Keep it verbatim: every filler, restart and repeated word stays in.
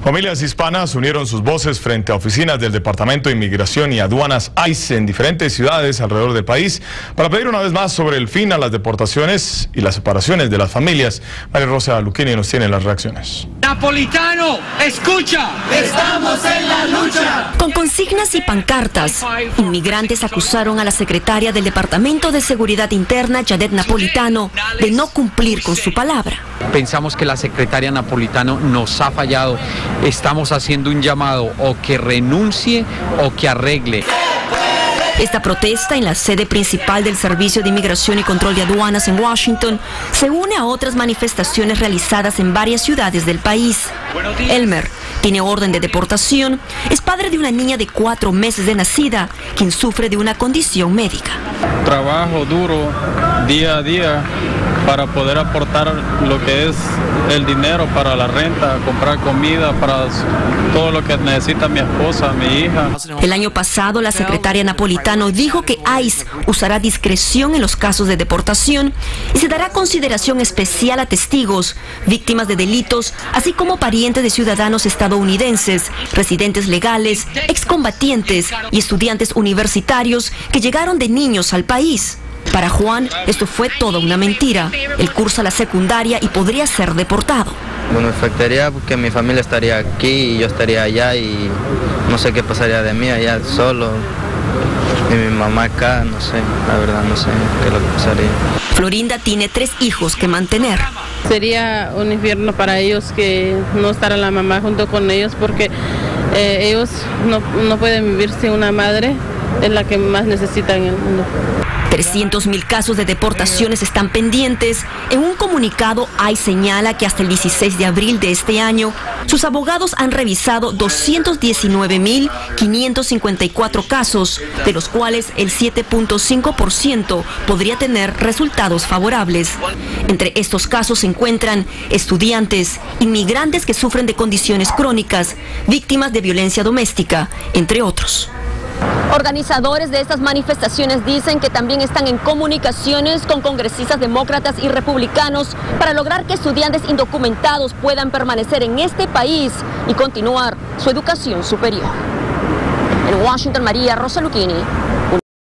Familias hispanas unieron sus voces frente a oficinas del Departamento de Inmigración y Aduanas I C E en diferentes ciudades alrededor del país para pedir una vez más sobre el fin a las deportaciones y las separaciones de las familias. María Rosa Luquini nos tiene las reacciones. Napolitano, escucha, estamos en la lucha. Con consignas y pancartas, inmigrantes acusaron a la secretaria del Departamento de Seguridad Interna, Yadet Napolitano, de no cumplir con su palabra. Pensamos que la secretaria Napolitano nos ha fallado. Estamos haciendo un llamado o que renuncie o que arregle. Esta protesta en la sede principal del Servicio de Inmigración y Control de Aduanas en Washington se une a otras manifestaciones realizadas en varias ciudades del país. Elmer tiene orden de deportación, es padre de una niña de cuatro meses de nacida, quien sufre de una condición médica. Trabajo duro día a día para poder aportar lo que es el dinero para la renta, comprar comida, para todo lo que necesita mi esposa, mi hija. El año pasado, la secretaria Napolitano dijo que I C E usará discreción en los casos de deportación y se dará consideración especial a testigos, víctimas de delitos, así como parientes de ciudadanos estadounidenses, residentes legales, excombatientes y estudiantes universitarios que llegaron de niños al país. Para Juan, esto fue toda una mentira. Él cursa la secundaria y podría ser deportado. Bueno, me afectaría porque mi familia estaría aquí y yo estaría allá y no sé qué pasaría de mí allá solo. Y mi mamá acá, no sé, la verdad no sé qué es lo que pasaría. Florinda tiene tres hijos que mantener. Sería un infierno para ellos que no estará la mamá junto con ellos porque eh, ellos no, no pueden vivir sin una madre, es la que más necesitan en el mundo. trescientos mil casos de deportaciones están pendientes. En un comunicado, I C E señala que hasta el dieciséis de abril de este año, sus abogados han revisado doscientos diecinueve mil quinientos cincuenta y cuatro casos, de los cuales el siete punto cinco por ciento podría tener resultados favorables. Entre estos casos se encuentran estudiantes, inmigrantes que sufren de condiciones crónicas, víctimas de violencia doméstica, entre otros. Organizadores de estas manifestaciones dicen que también están en comunicaciones con congresistas demócratas y republicanos para lograr que estudiantes indocumentados puedan permanecer en este país y continuar su educación superior. En Washington, María Rosa Luquini.